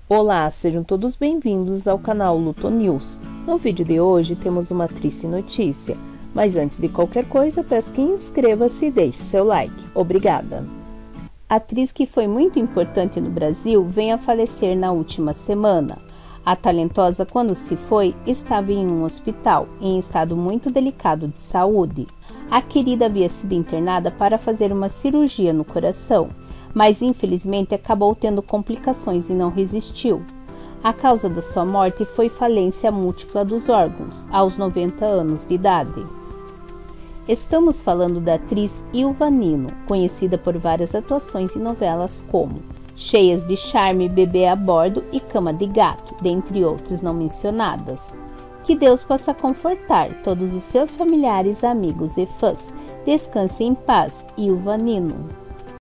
Olá, sejam todos bem-vindos ao canal Luto News. No vídeo de hoje temos uma triste notícia, mas antes de qualquer coisa peço que inscreva-se e deixe seu like. Obrigada! A atriz que foi muito importante no Brasil vem a falecer na última semana. A talentosa, quando se foi, estava em um hospital, em estado muito delicado de saúde. A querida havia sido internada para fazer uma cirurgia no coração, mas infelizmente acabou tendo complicações e não resistiu. A causa da sua morte foi falência múltipla dos órgãos, aos 90 anos de idade. Estamos falando da atriz Ilva Nino, conhecida por várias atuações em novelas como Cheias de Charme, Bebê a Bordo e Cama de Gato, dentre outras não mencionadas. Que Deus possa confortar todos os seus familiares, amigos e fãs. Descanse em paz, Ilva Nino.